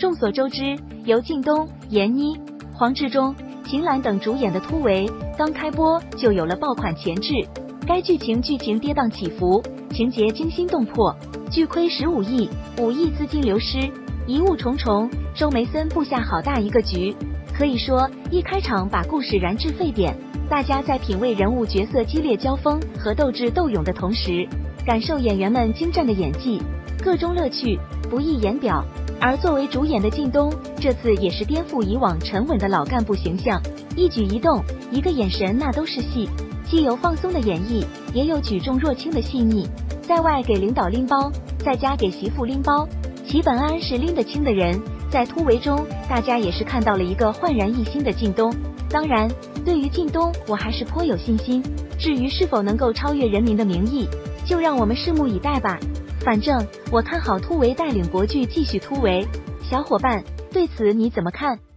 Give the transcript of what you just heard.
众所周知，由靳东、闫妮、黄志忠、秦岚等主演的《突围》刚开播就有了爆款前置。该剧情跌宕起伏，情节惊心动魄，巨亏15亿，5亿资金流失，疑雾重重，周梅森布下好大一个局。可以说，一开场把故事燃至沸点，大家在品味人物角色激烈交锋和斗智斗勇的同时，感受演员们精湛的演技，各中乐趣不易言表。而作为主演的靳东，这次也是颠覆以往沉稳的老干部形象，一举一动，一个眼神，那都是戏。既有放松的演绎，也有举重若轻的细腻。在外给领导拎包，在家给媳妇拎包，齐本安是拎得清的人。在突围中，大家也是看到了一个焕然一新的靳东。当然，对于靳东，我还是颇有信心。至于是否能够超越《人民的名义》，就让我们拭目以待吧。反正我看好突围带领国剧继续突围。小伙伴，对此你怎么看？